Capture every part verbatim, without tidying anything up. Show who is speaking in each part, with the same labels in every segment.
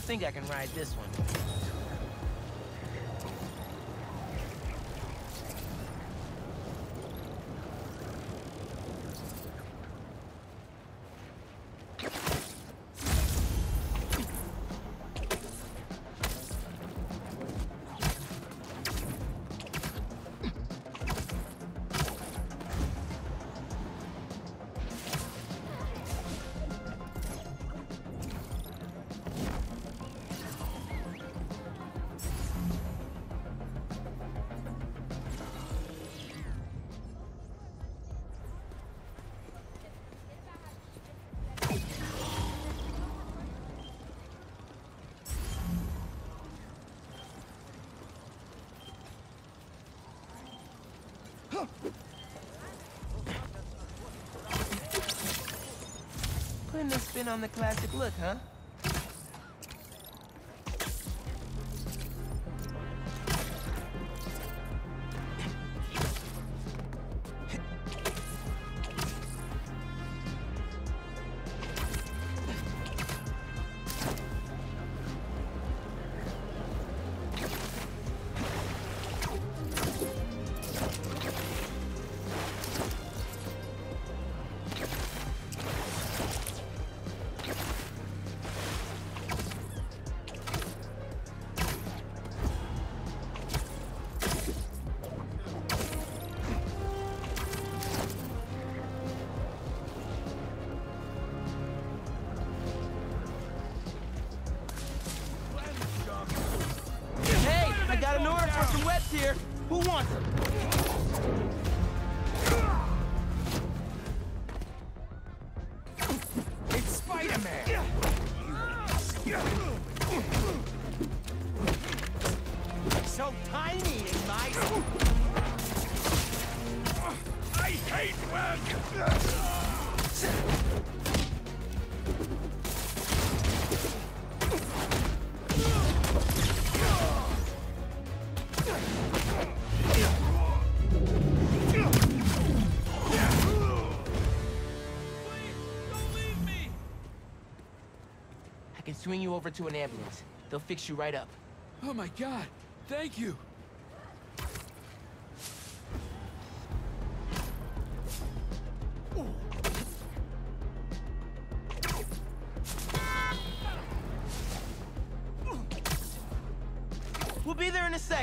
Speaker 1: think I can ride this one. Putting a spin on the classic look, huh? Here. Who wants them? It's Spider-Man! So tiny in my... I hate work! Swing you over to an ambulance. They'll fix you right up.
Speaker 2: Oh my God! Thank you!
Speaker 1: We'll be there in a sec.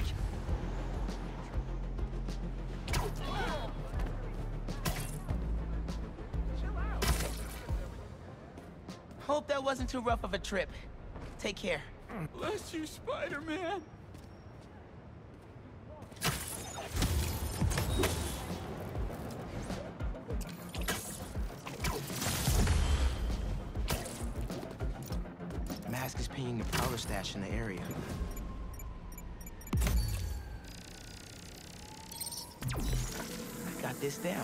Speaker 1: Hope that wasn't too rough of a trip. Take care.
Speaker 2: Bless you, Spider-Man.
Speaker 1: Mask is pinging the powder stash in the area. I got this down.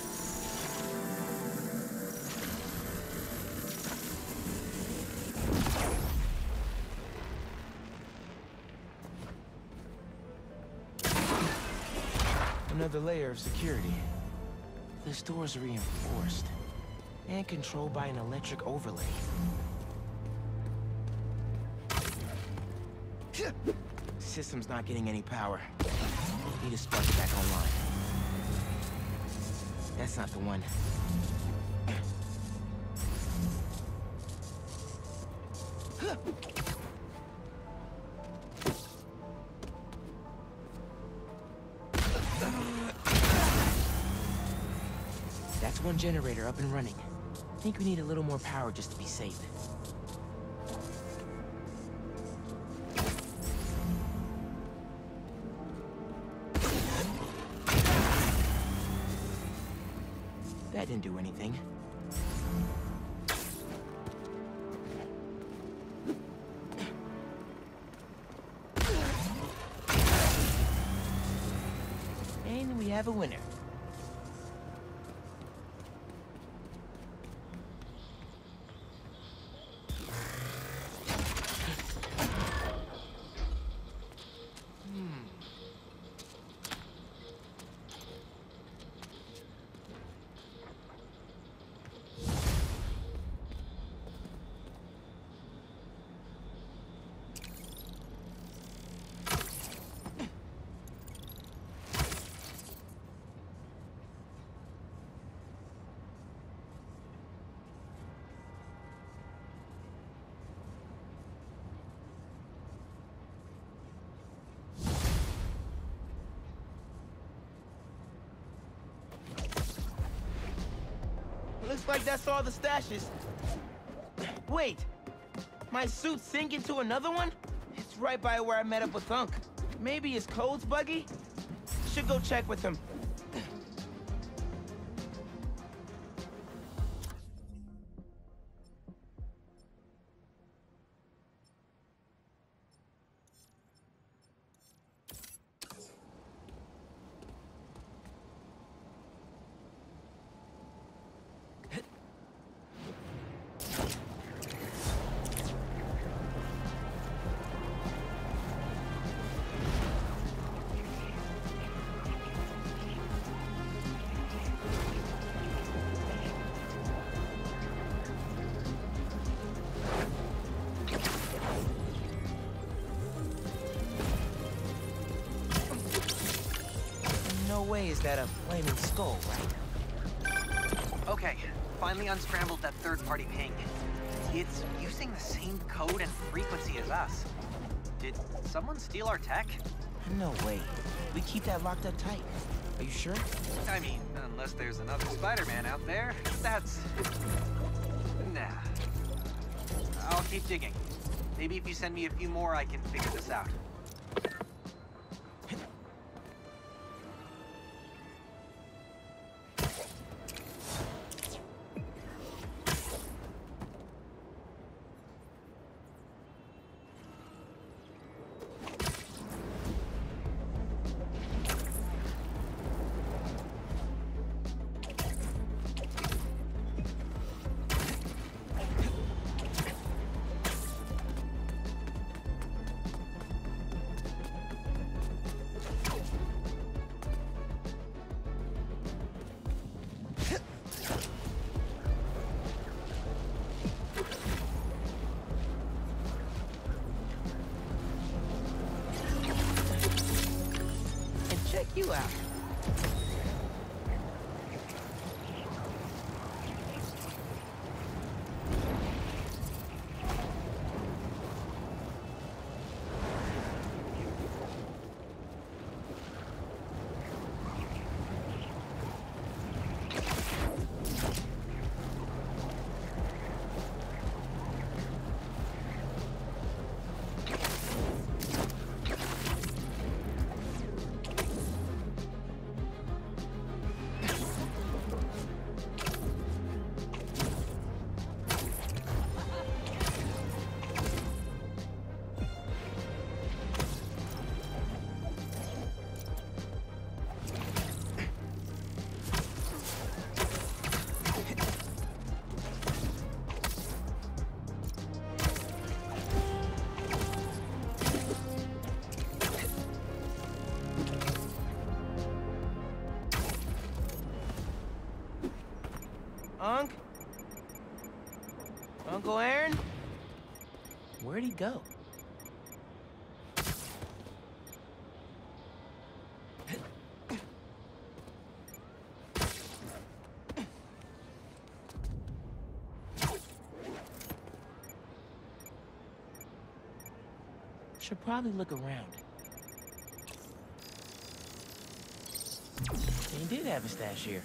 Speaker 1: Another layer of security. This door's reinforced and controlled by an electric overlay. System's not getting any power. Need to spark it back online. That's not the one. That's one generator up and running. I think we need a little more power just to be safe. That didn't do anything. And we have a winner. like that's all the stashes. Wait, my suit's sinking to another one? It's right by where I met up with Unc. Maybe his code's buggy? Should go check with him. No way is that a flaming skull, right?
Speaker 3: Okay, finally unscrambled that third-party ping. It's using the same code and frequency as us. Did someone steal our tech?
Speaker 1: No way. We keep that locked up tight. Are you sure?
Speaker 3: I mean, unless there's another Spider-Man out there, that's... Nah. I'll keep digging. Maybe if you send me a few more, I can figure this out.
Speaker 1: Check you out. Unc? Uncle Aaron? Where'd he go? Should probably look around. They did have a stash here.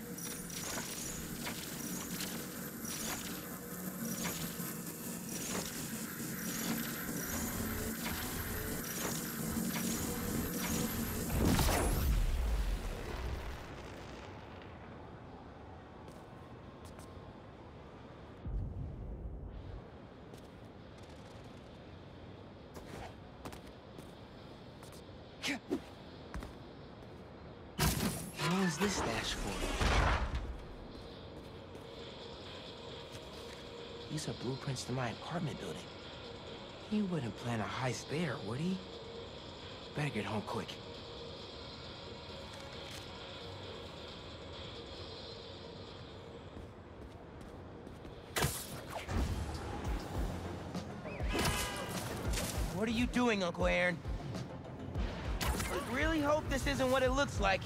Speaker 1: What was this stash for? These are blueprints to my apartment building. He wouldn't plan a heist there, would he? Better get home quick. What are you doing, Uncle Aaron? I really hope this isn't what it looks like.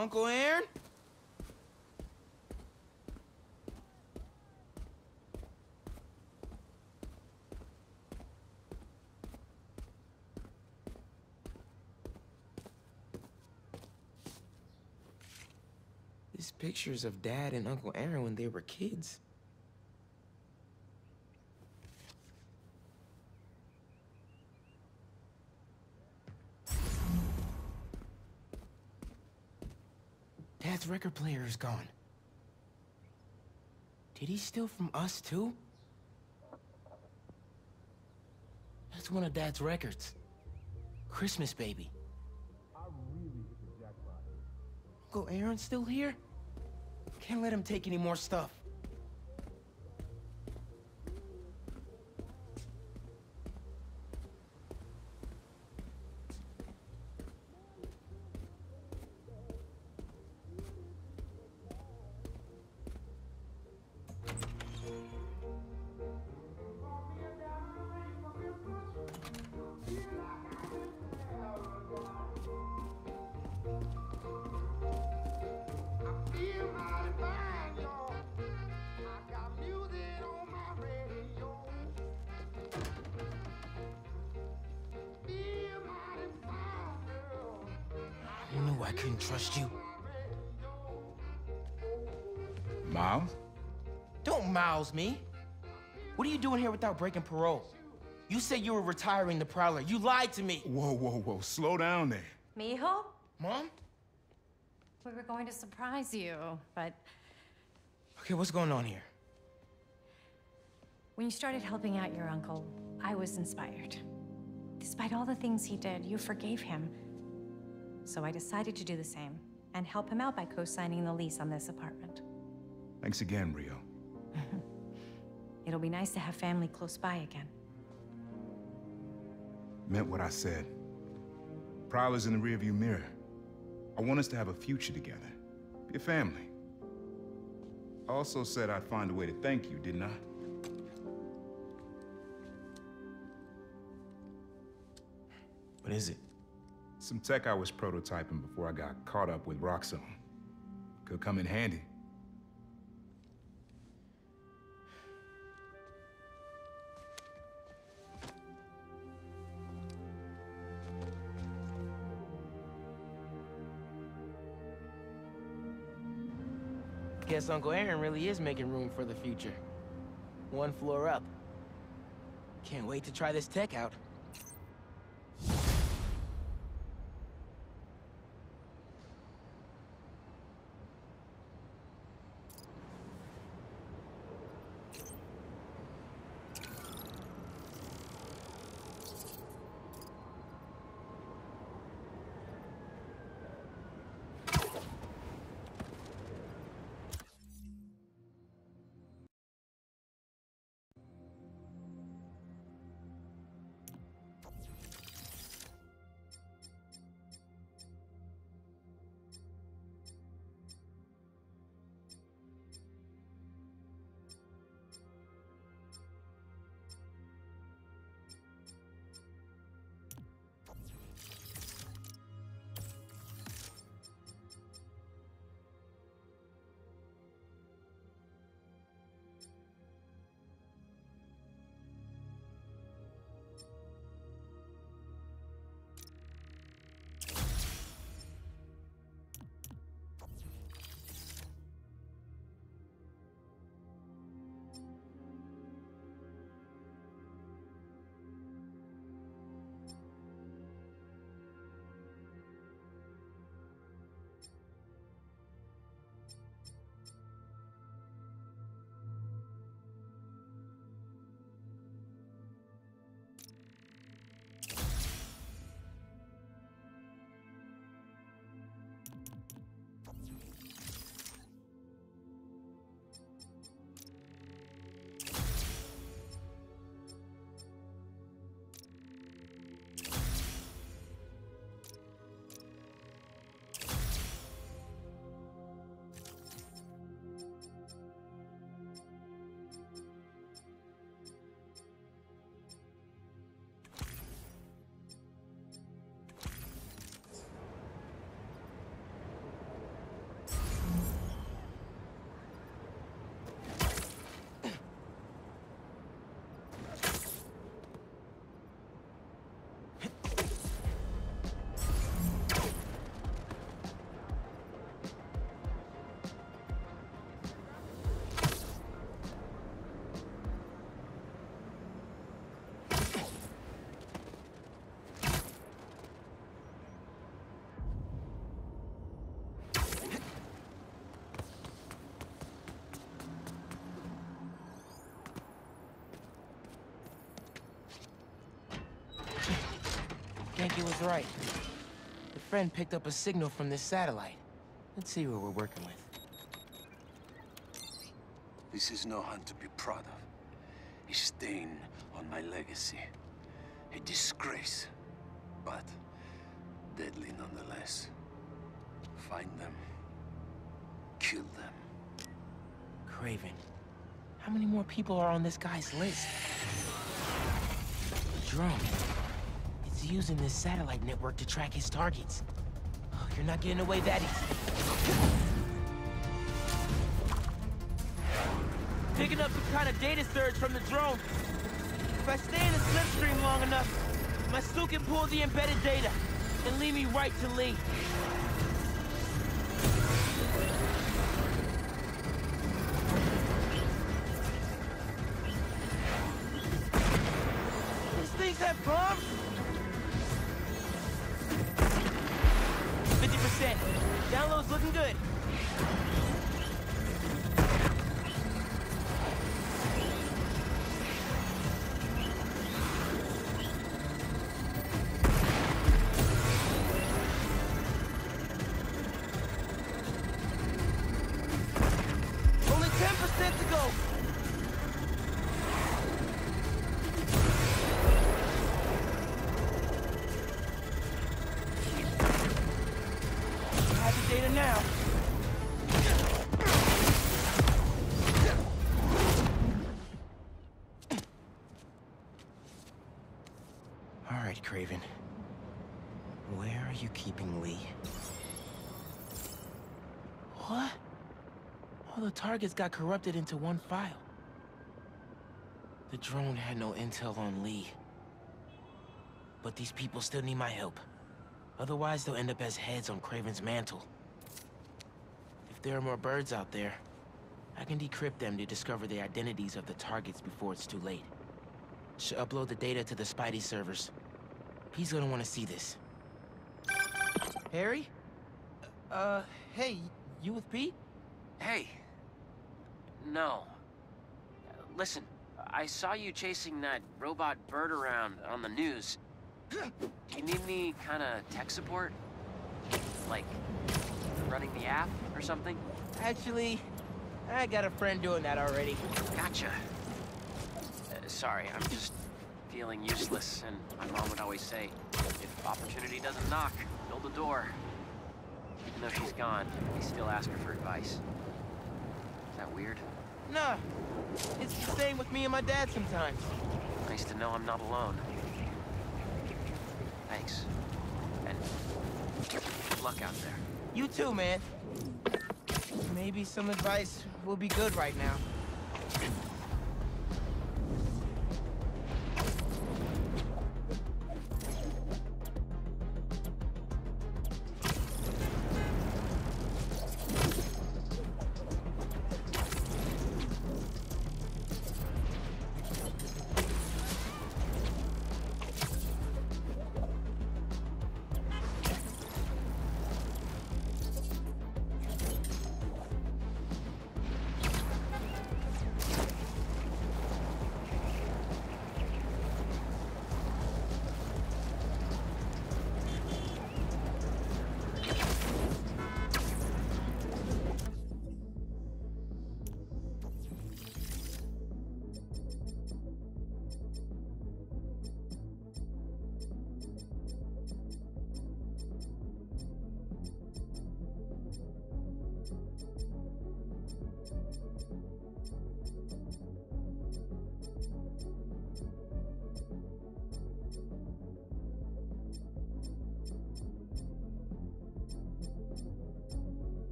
Speaker 1: Uncle Aaron? These pictures of Dad and Uncle Aaron when they were kids. Dad's record player is gone. Did he steal from us, too? That's one of Dad's records. Christmas Baby.
Speaker 4: I really hit the jackpot.
Speaker 1: Uncle Aaron's still here? Can't let him take any more stuff. You knew I couldn't trust you.
Speaker 4: Miles?
Speaker 1: Don't mouse me. What are you doing here without breaking parole? You said you were retiring the Prowler. You lied to me.
Speaker 4: Whoa, whoa, whoa. Slow down there.
Speaker 5: Mijo?
Speaker 1: Mom?
Speaker 5: We were going to surprise you, but
Speaker 1: Okay, what's going on here?
Speaker 5: when you started helping out your uncle, I was inspired. Despite all the things he did, you forgave him. So I decided to do the same and help him out by co-signing the lease on this apartment.
Speaker 4: Thanks again, Rio.
Speaker 5: It'll be nice to have family close by again.
Speaker 4: Meant what I said. Prowler's in the rearview mirror. I want us to have a future together. Be a family. I also said I'd find a way to thank you, didn't I?
Speaker 1: What is it?
Speaker 4: Some tech I was prototyping before I got caught up with Roxxon. Could come in handy.
Speaker 1: Guess Uncle Aaron really is making room for the future. One floor up. Can't wait to try this tech out. think it was right. The friend picked up a signal from this satellite. Let's see what we're working with.
Speaker 6: This is no hunt to be proud of. A stain on my legacy. A disgrace. But deadly nonetheless. Find them. Kill them.
Speaker 1: Kraven. How many more people are on this guy's list? The drone. It's using this satellite network to track his targets. Oh, you're not getting away that easy. Picking up some kind of data surge from the drone. If I stay in the slipstream long enough, my suit can pull the embedded data and lead me right to Lee. These things have bombs? fifty percent. Download's looking good. Kraven, where are you keeping Lee? What? All the targets got corrupted into one file. The drone had no intel on Lee. But these people still need my help. Otherwise, they'll end up as heads on Kraven's mantle. If there are more birds out there, I can decrypt them to discover the identities of the targets before it's too late. Should upload the data to the Spidey servers. He's gonna want to see this. Harry? Uh, hey, you with Pete?
Speaker 7: Hey. No. Listen, I saw you chasing that robot bird around on the news. Do you need any kind of tech support? Like, running the app or something?
Speaker 1: Actually, I got a friend doing that already.
Speaker 7: Gotcha. Uh, sorry, I'm just feeling useless, and my mom would always say, if opportunity doesn't knock, build a door. Even though she's gone, I still ask her for advice. Is that weird?
Speaker 1: Nah, it's the same with me and my dad sometimes.
Speaker 7: Nice to know I'm not alone. Thanks. And good luck out there.
Speaker 1: You too, man. Maybe some advice will be good right now.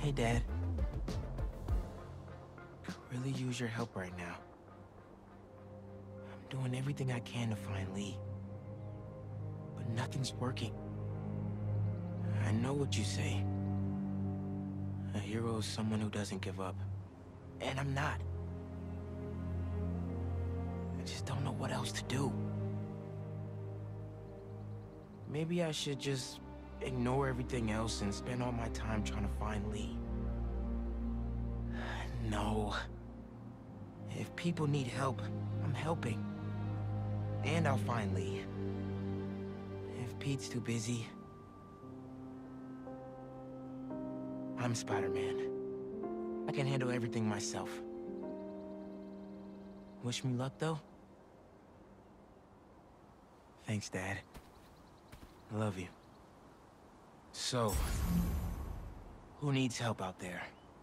Speaker 1: Hey, Dad. Could really use your help right now. I'm doing everything I can to find Lee. But nothing's working. I know what you say. A hero is someone who doesn't give up. And I'm not. I just don't know what else to do. Maybe I should just ignore everything else and spend all my time trying to find Lee. No. If people need help, I'm helping. And I'll find Lee. If Pete's too busy, I'm Spider-Man. I can handle everything myself. Wish me luck, though? Thanks, Dad. I love you. So, who needs help out there?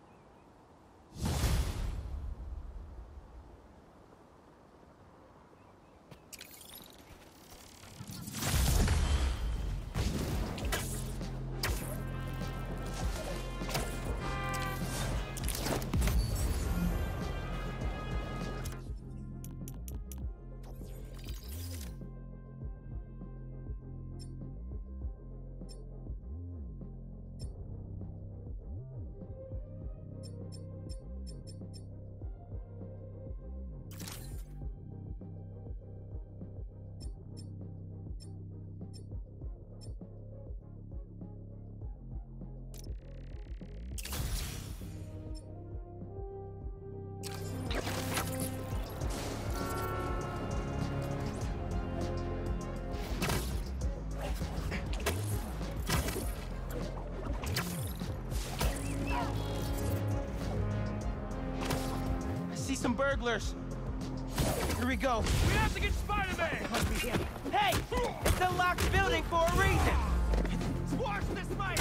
Speaker 1: Some burglars. Here we go.
Speaker 2: We have to get Spider-Man!
Speaker 1: Must be him. Hey! It's a locked building for a reason!
Speaker 2: Squash this spider!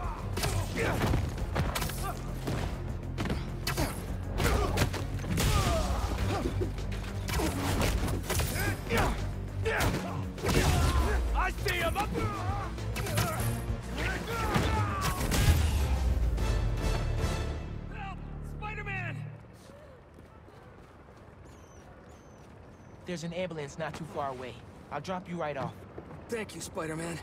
Speaker 2: I see him! Up! Help! Spider-Man!
Speaker 1: There's an ambulance not too far away. I'll drop you right off.
Speaker 2: Thank you, Spider-Man.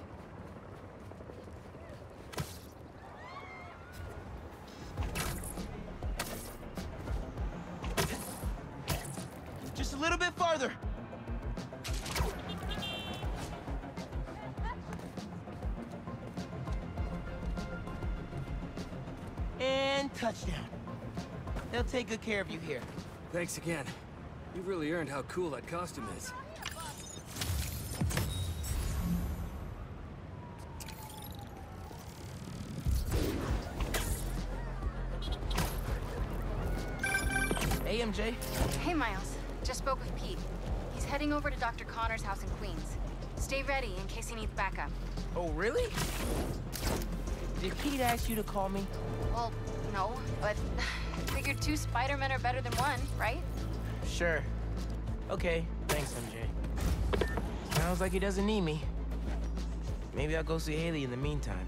Speaker 1: Just a little bit farther. And touchdown. They'll take good care of you here.
Speaker 2: Thanks again. You really earned how cool that costume is.
Speaker 1: Hey, M J.
Speaker 8: Hey, Miles. Just spoke with Pete. He's heading over to Doctor Connor's house in Queens. Stay ready in case he needs backup.
Speaker 1: Oh, really? Did Pete ask you to call me?
Speaker 8: Well, no, but I figured two Spider-Men are better than one, right?
Speaker 1: Sure. Okay, thanks, M J. Sounds like he doesn't need me. Maybe I'll go see Haley in the meantime.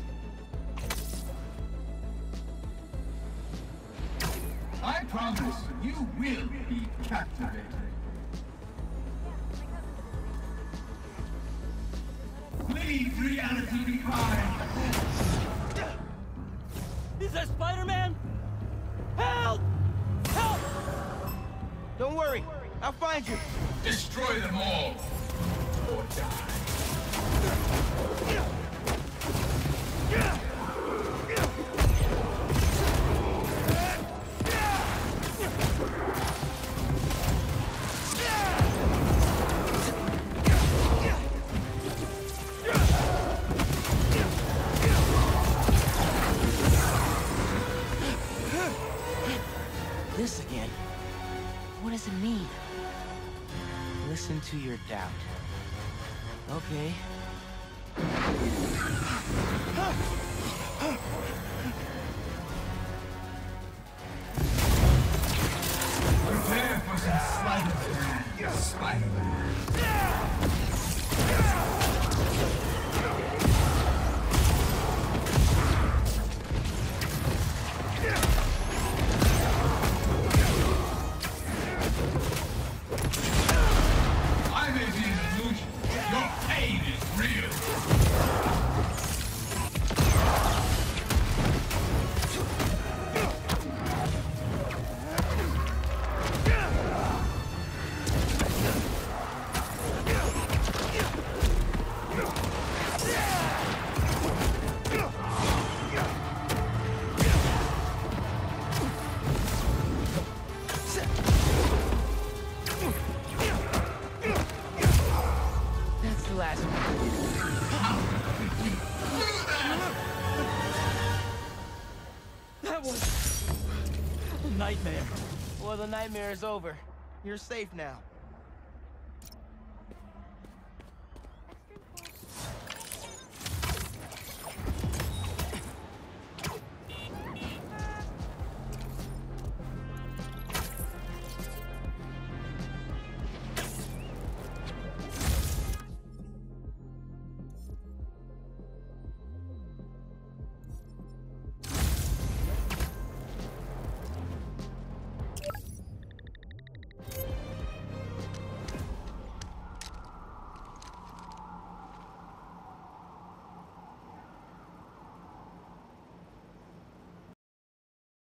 Speaker 9: I promise you will be captivated. Leave reality behind.
Speaker 2: Is that Spider-Man? Help! Help!
Speaker 1: Don't worry, I'll find you.
Speaker 9: Destroy them all, or die.
Speaker 1: This again? What does it mean? Listen to your doubt. Okay.
Speaker 9: Prepare for some sleight of hand, Spider-Man.
Speaker 1: Well, the nightmare is over. You're safe now.